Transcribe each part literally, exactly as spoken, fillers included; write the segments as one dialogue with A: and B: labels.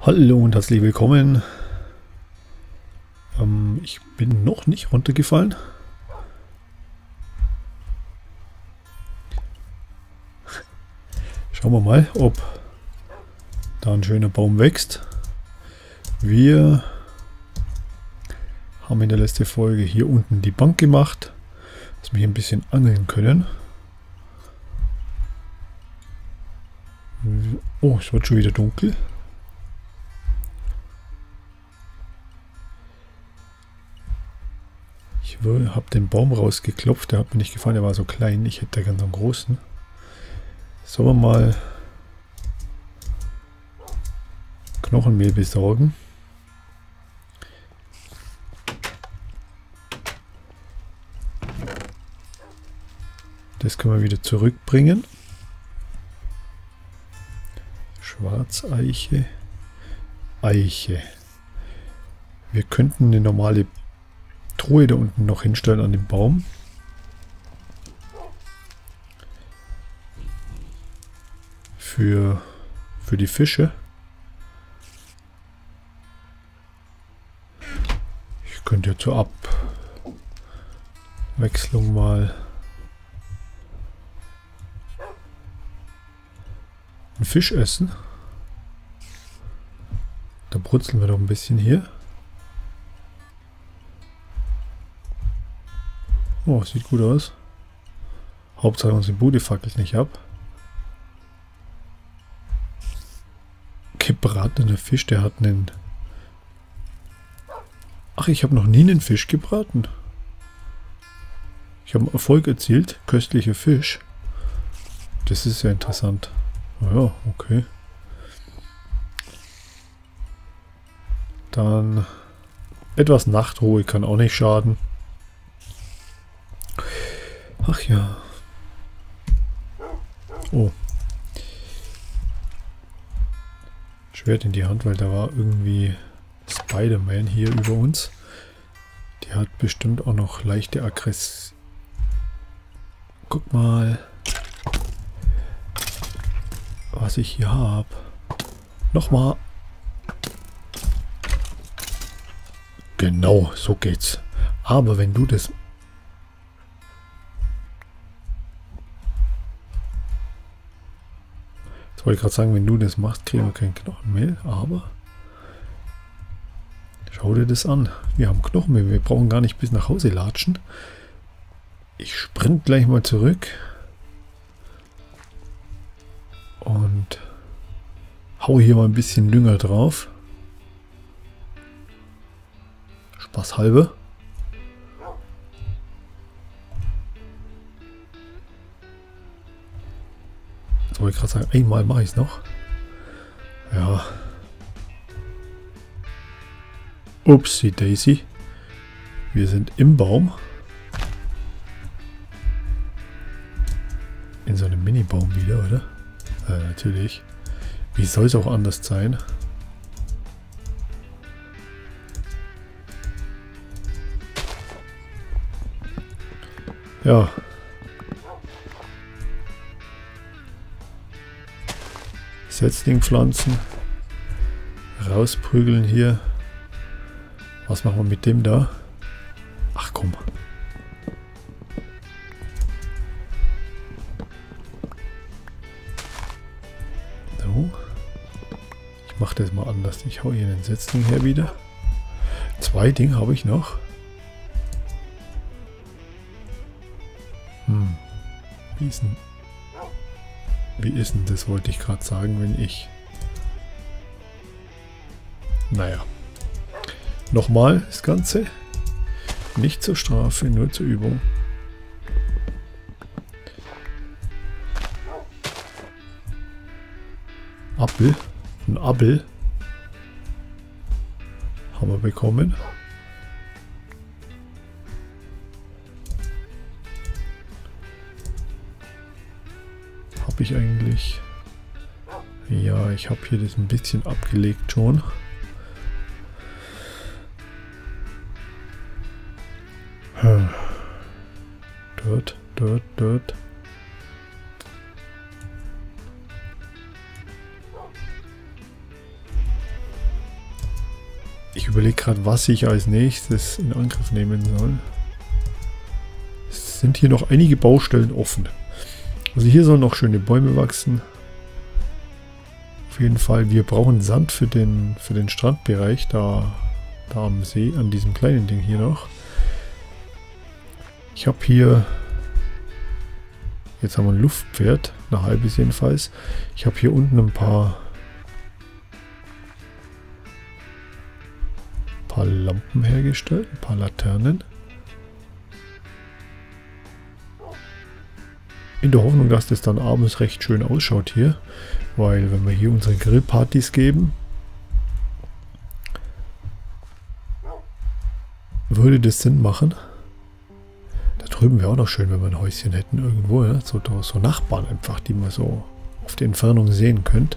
A: Hallo und herzlich willkommen. Ähm, ich bin noch nicht runtergefallen. Schauen wir mal, ob da ein schöner Baum wächst. Wir haben in der letzten Folge hier unten die Bank gemacht, dass wir hier ein bisschen angeln können. Oh, es wird schon wieder dunkel. Ich habe den Baum rausgeklopft, der hat mir nicht gefallen, der war so klein. Ich hätte ganz einen großen. Sollen wir mal Knochenmehl besorgen? Das können wir wieder zurückbringen. Schwarzeiche, Eiche. Wir könnten eine normale Truhe da unten noch hinstellen an dem Baum. Für, für die Fische. Ich könnte ja zur Abwechslung mal einen Fisch essen. Da brutzeln wir doch ein bisschen hier. Oh, sieht gut aus. Hauptsache unsere Bude fackelt nicht ab. Gebratener Fisch, der hat einen... Ach, ich habe noch nie einen Fisch gebraten. Ich habe einen Erfolg erzielt. Köstlicher Fisch. Das ist ja interessant. Ja, okay. Dann etwas Nachtruhe kann auch nicht schaden. Ach ja. Oh. Schwert in die Hand, weil da war irgendwie Spider-Man hier über uns. Die hat bestimmt auch noch leichte Aggression. Guck mal, was ich hier habe. Nochmal. Genau, so geht's. Aber wenn du das... Jetzt wollte ich gerade sagen, wenn du das machst, kriegen wir kein Knochenmehl, aber schau dir das an. Wir haben Knochenmehl, wir brauchen gar nicht bis nach Hause latschen. Ich sprint gleich mal zurück und hau hier mal ein bisschen Dünger drauf. Spaß halber. Jetzt wollte ich gerade sagen, einmal mache ich es noch. Ja. Upsi Daisy. Wir sind im Baum. In so einem Mini-Baum wieder, oder? Äh, natürlich. Wie soll es auch anders sein? Ja. Setzlingpflanzen. Rausprügeln hier. Was machen wir mit dem da? Ach komm. So. Ich mache das mal anders. Ich hau hier den Setzling her wieder. Zwei Dinge habe ich noch. Hm. Wie ist denn, wie ist denn das, wollte ich gerade sagen, wenn ich... Naja. Nochmal das Ganze. Nicht zur Strafe, nur zur Übung. Apfel. Ein Apfel. Haben wir bekommen. Habe ich eigentlich... Ja, ich habe hier das ein bisschen abgelegt schon. Dort, dort, dort. Ich überlege gerade, was ich als nächstes in Angriff nehmen soll. Es sind hier noch einige Baustellen offen. Also hier sollen noch schöne Bäume wachsen. Auf jeden Fall, wir brauchen Sand für den, für den Strandbereich, da, da am See, an diesem kleinen Ding hier noch. Ich habe hier, jetzt haben wir ein Luftpferd, ein halbes jedenfalls. Ich habe hier unten ein paar, paar Lampen hergestellt, ein paar Laternen. In der Hoffnung, dass das dann abends recht schön ausschaut hier. Weil wenn wir hier unsere Grillpartys geben, würde das Sinn machen. Da drüben wäre auch noch schön, wenn wir ein Häuschen hätten irgendwo. Ja? So, so Nachbarn einfach, die man so auf die Entfernung sehen könnt.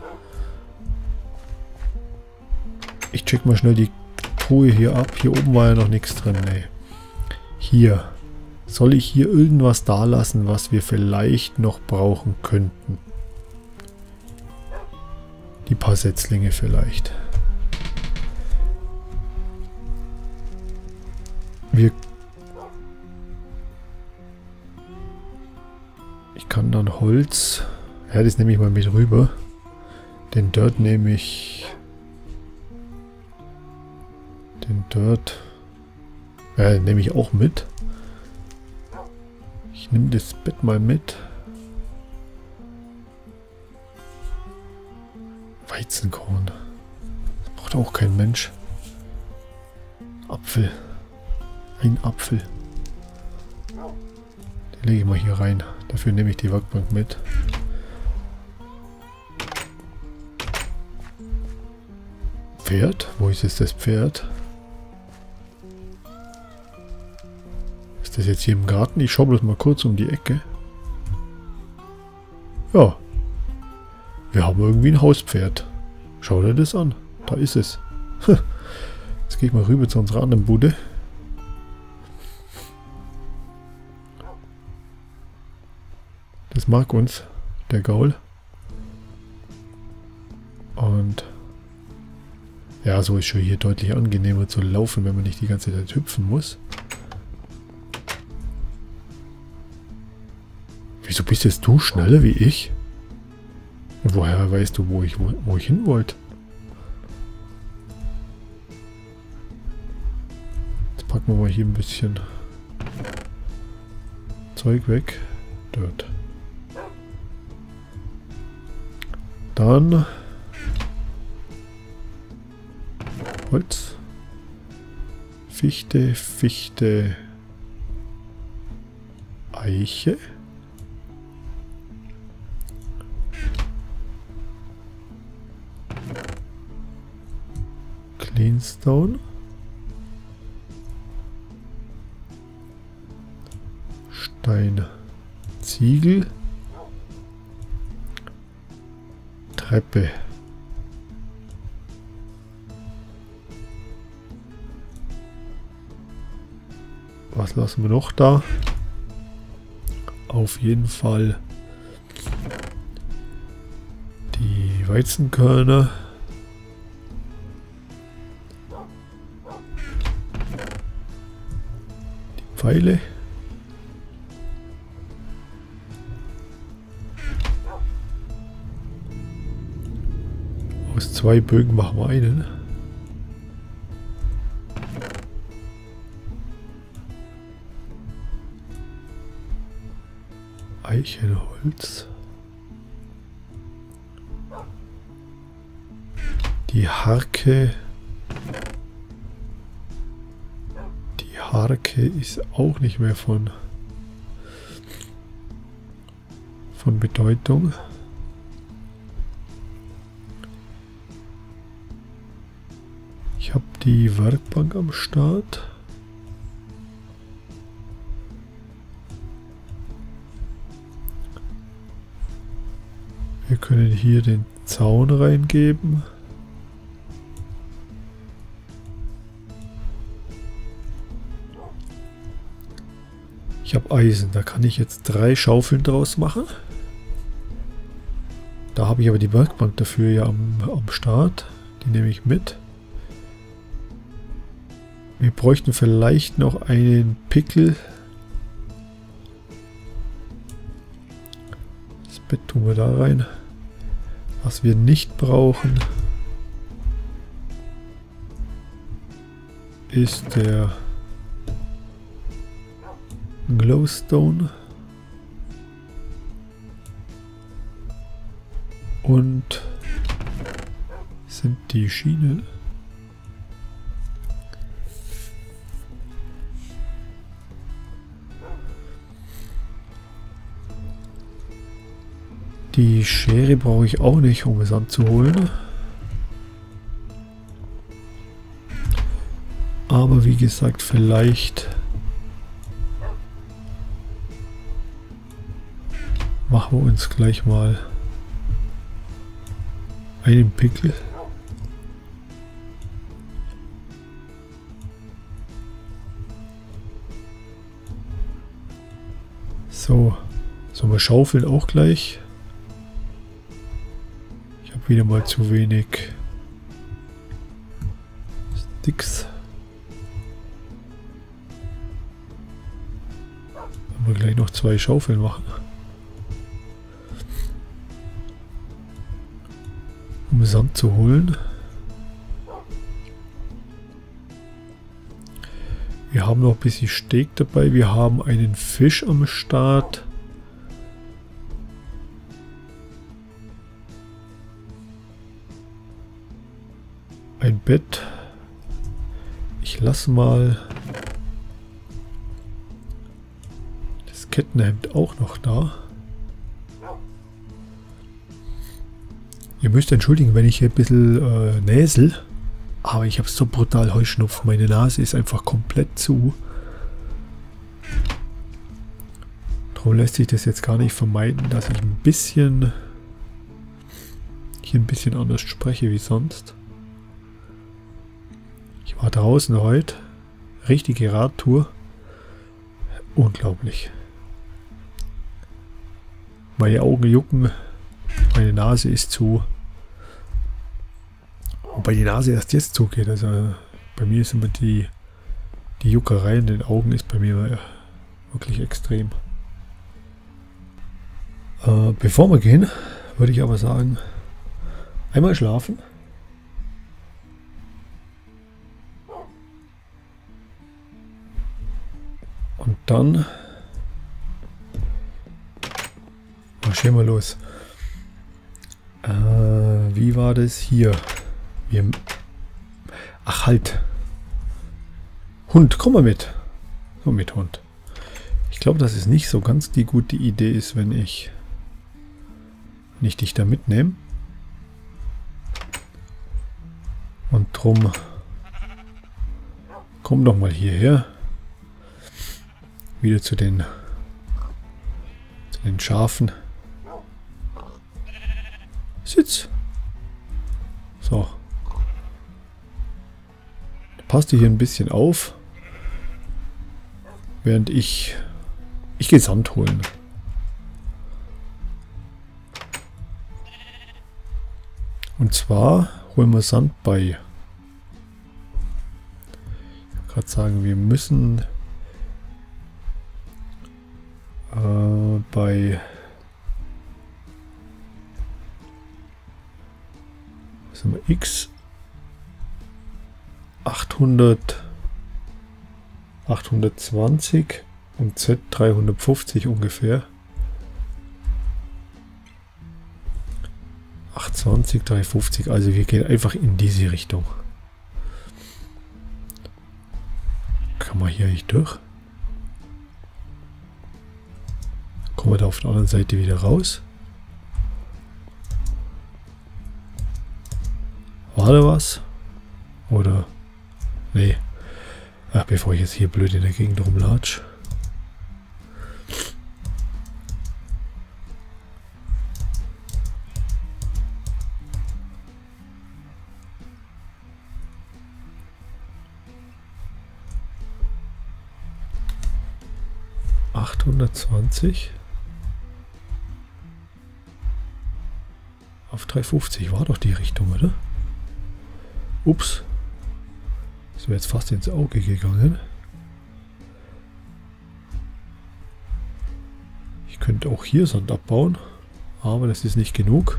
A: Ich check mal schnell die Truhe hier ab. Hier oben war ja noch nichts drin. Nee. Hier. Soll ich hier irgendwas da lassen, was wir vielleicht noch brauchen könnten? Die paar Setzlinge vielleicht. Wir ich kann dann Holz. Ja, das nehme ich mal mit rüber. Den Dirt nehme ich. Den Dirt. Ja, nehme ich auch mit. Ich nehme das Bett mal mit. Weizenkorn. Das braucht auch kein Mensch. Apfel. Ein Apfel. Den lege ich mal hier rein. Dafür nehme ich die Werkbank mit. Pferd? Wo ist jetzt das Pferd? Ist das jetzt hier im Garten? Ich schaue bloß mal kurz um die Ecke. Ja. Wir haben irgendwie ein Hauspferd. Schau dir das an. Da ist es. Jetzt gehe ich mal rüber zu unserer anderen Bude. Das mag uns, der Gaul. Und ja, so ist schon hier deutlich angenehmer zu laufen, wenn man nicht die ganze Zeit hüpfen muss. Wieso bist jetzt du schneller wie ich? Und woher weißt du, wo ich, wo, wo ich hin wollte? Jetzt packen wir mal hier ein bisschen Zeug weg. Dort. Dann Holz. Fichte, Fichte, Eiche. Cleanstone. Stein. Ziegel. Treppe. Was lassen wir noch da? Auf jeden Fall die Weizenkörner. Die Pfeile. Aus zwei Bögen machen wir einen. Eichenholz. Die Harke. Die Harke ist auch nicht mehr von, von Bedeutung. Ich habe die Werkbank am Start. Wir können hier den Zaun reingeben. Ich habe Eisen, da kann ich jetzt drei Schaufeln draus machen. Da habe ich aber die Werkbank dafür ja am, am Start. Die nehme ich mit. Wir bräuchten vielleicht noch einen Pickel. Das Bett tun wir da rein. Was wir nicht brauchen, ist der Glowstone und sind die Schienen. Die Schere brauche ich auch nicht, um es anzuholen. Aber wie gesagt, vielleicht machen wir uns gleich mal einen Pickel. So, so wir schaufeln auch gleich. Ich habe wieder mal zu wenig Sticks. Wenn wir gleich noch zwei Schaufeln machen. Um Sand zu holen. Wir haben noch ein bisschen Steak dabei. Wir haben einen Fisch am Start. Ein Bett. Ich lasse mal das Kettenhemd auch noch da. Ihr müsst entschuldigen, wenn ich hier ein bisschen äh, näsel. Aber ich habe so brutal Heuschnupfen. Meine Nase ist einfach komplett zu. Darum lässt sich das jetzt gar nicht vermeiden, dass ich ein bisschen hier ein bisschen anders spreche wie sonst. Ich war draußen heute. Richtige Radtour. Unglaublich. Meine Augen jucken. Meine Nase ist zu. Wobei die Nase erst jetzt zugeht. Also bei mir ist immer die, die Juckerei in den Augen ist bei mir wirklich extrem. Äh, bevor wir gehen, würde ich aber sagen, einmal schlafen. Und dann marschieren wir los. Äh, wie war das hier? Wir Ach halt. Hund, komm mal mit. Komm mit, Hund. Ich glaube, dass es nicht so ganz die gute Idee ist, wenn ich, wenn ich dich da mitnehme. Und drum komm doch mal hierher. Wieder zu den, zu den Schafen. Sitz. So. Passt hier ein bisschen auf. Während ich... Ich gehe Sand holen. Und zwar holen wir Sand bei... Ich will gerade sagen, wir müssen... Äh, bei... Was sind wir? X... achthundert... achthundertzwanzig und Z dreihundertfünfzig ungefähr. achthundertzwanzig, dreihundertfünfzig, also wir gehen einfach in diese Richtung. Kann man hier nicht durch? Kommen wir da auf der anderen Seite wieder raus? War da was? Oder? Nee. Ach, bevor ich jetzt hier blöd in der Gegend rumlatsch. achthundertzwanzig auf dreihundertfünfzig war doch die Richtung, oder? Ups. Das wäre jetzt fast ins Auge gegangen. Ich könnte auch hier Sand abbauen, aber das ist nicht genug.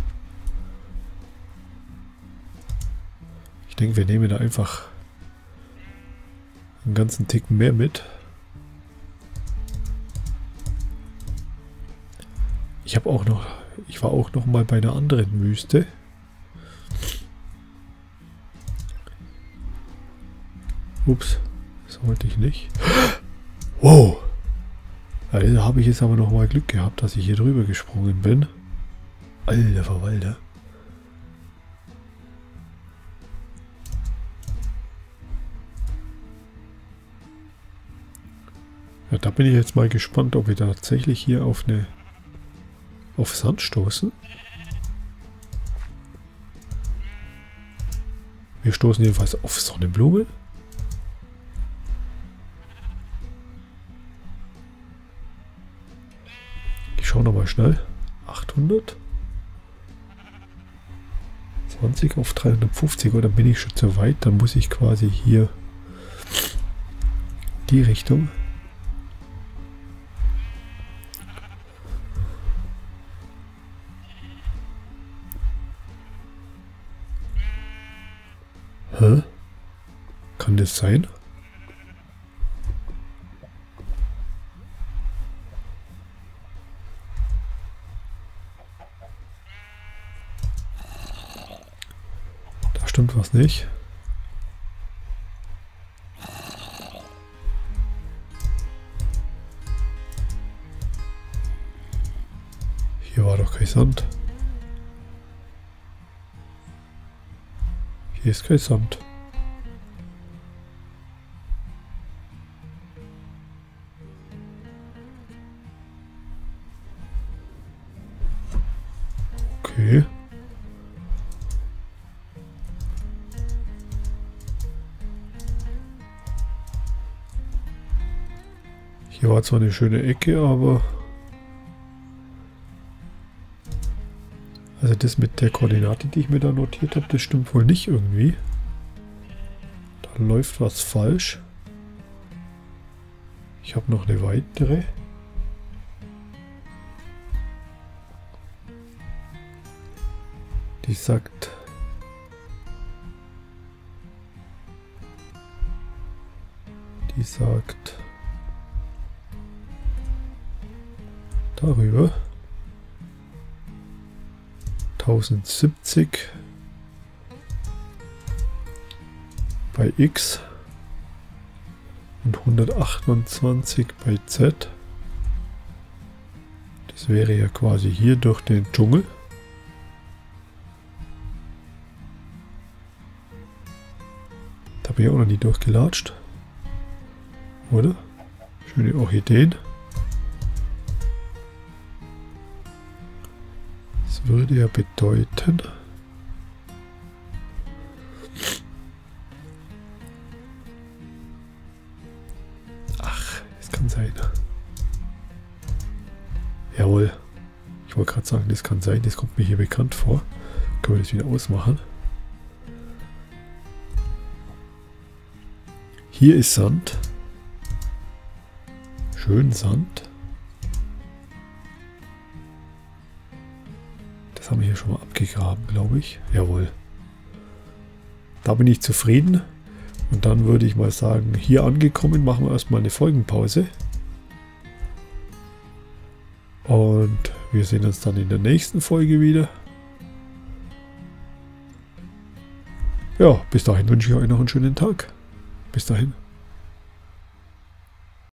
A: Ich denke, wir nehmen da einfach einen ganzen Ticken mehr mit. Ich habe auch noch, ich war auch noch mal bei einer anderen Wüste. Ups, das wollte ich nicht. Wow! Also, da habe ich jetzt aber noch mal Glück gehabt, dass ich hier drüber gesprungen bin. Alter Verwalter. Ja, da bin ich jetzt mal gespannt, ob wir tatsächlich hier auf eine auf Sand stoßen. Wir stoßen jedenfalls auf Sonnenblumen. Ich schaue nochmal schnell. achthundert. zwanzig auf dreihundertfünfzig. Oder bin ich schon zu weit? Dann muss ich quasi hier die Richtung. Hä? Kann das sein? Da stimmt was nicht. Hier war doch kein Sand. Hier ist kein Sand. Okay. Hier war zwar eine schöne Ecke, aber also das mit der Koordinate, die ich mir da notiert habe, das stimmt wohl nicht irgendwie. Da läuft was falsch. Ich habe noch eine weitere. Die sagt... Die sagt... Darüber. tausendsiebzig bei X und hundertachtundzwanzig bei Z. Das wäre ja quasi hier durch den Dschungel. Da bin ich auch noch nie durchgelatscht. Oder? Schöne Orchideen. Das würde ja bedeuten, ach, es kann sein. Jawohl. Ich wollte gerade sagen, das kann sein, das kommt mir hier bekannt vor. Können wir das wieder ausmachen. Hier ist Sand. Schön Sand. Das haben wir hier schon mal abgegraben, glaube ich. Jawohl. Da bin ich zufrieden. Und dann würde ich mal sagen, hier angekommen, machen wir erstmal eine Folgenpause. Und wir sehen uns dann in der nächsten Folge wieder. Ja, bis dahin wünsche ich euch noch einen schönen Tag. Bis dahin.